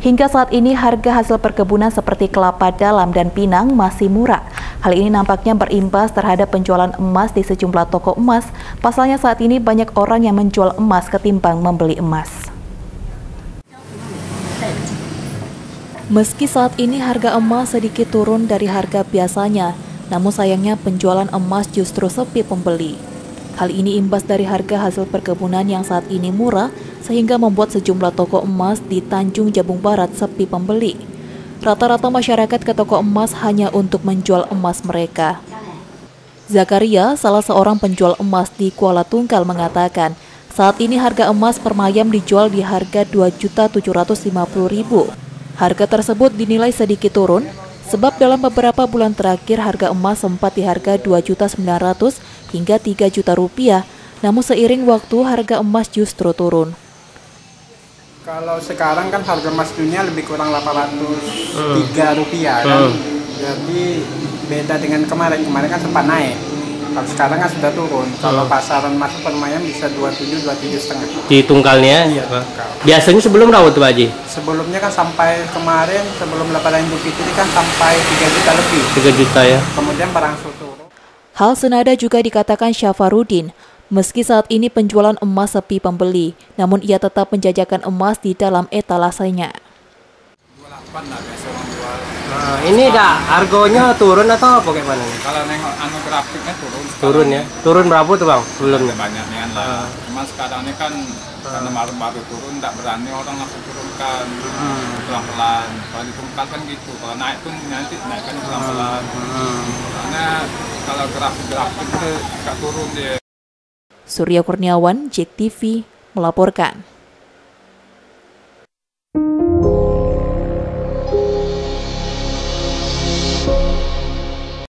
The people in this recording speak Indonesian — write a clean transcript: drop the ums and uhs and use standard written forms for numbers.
Hingga saat ini harga hasil perkebunan seperti kelapa dalam dan pinang masih murah. Hal ini nampaknya berimbas terhadap penjualan emas di sejumlah toko emas. Pasalnya saat ini banyak orang yang menjual emas ketimbang membeli emas. Meski saat ini harga emas sedikit turun dari harga biasanya, namun sayangnya penjualan emas justru sepi pembeli. Hal ini imbas dari harga hasil perkebunan yang saat ini murah, sehingga membuat sejumlah toko emas di Tanjung Jabung Barat sepi pembeli. Rata-rata masyarakat ke toko emas hanya untuk menjual emas mereka. Zakaria, salah seorang penjual emas di Kuala Tunggal mengatakan, saat ini harga emas per mayam dijual di harga Rp2.750.000. Harga tersebut dinilai sedikit turun, sebab dalam beberapa bulan terakhir harga emas sempat di harga Rp2.900.000 hingga Rp3.000.000, namun seiring waktu harga emas justru turun. Kalau sekarang kan harga emas dunia lebih kurang Rp803 kan, jadi beda dengan kemarin kan sempat naik. Kalau sekarang kan sudah turun. Kalau pasaran emas per mayam bisa 27, 27,5. Di tungkalnya? Iya, tungkal. Biasanya sebelum rawat tuh Pak Haji? Sebelumnya kan sampai kemarin, sebelum lebaran Idul Fitri kan sampai 3 juta lebih. 3 juta ya? Kemudian berangsur turun. Hal senada juga dikatakan Syafarudin. Meski saat ini penjualan emas sepi pembeli, namun ia tetap menjajakan emas di dalam etalasenya. Nah, ini dah harganya turun atau apa kayak mana nih? Kalau nengok grafiknya turun. Turun ya? Turun berapa tuh Bang sebelumnya? Banyak nih lah. Cuma sekarang ini kan karena baru turun, tidak berani orang langsung turunkan pelan-pelan. Kalau ditungkal kan gitu. Kalau naik pun nanti naikkan pelan-pelan. Karena kalau grafik itu agak turun dia. Surya Kurniawan, JEK TV, melaporkan.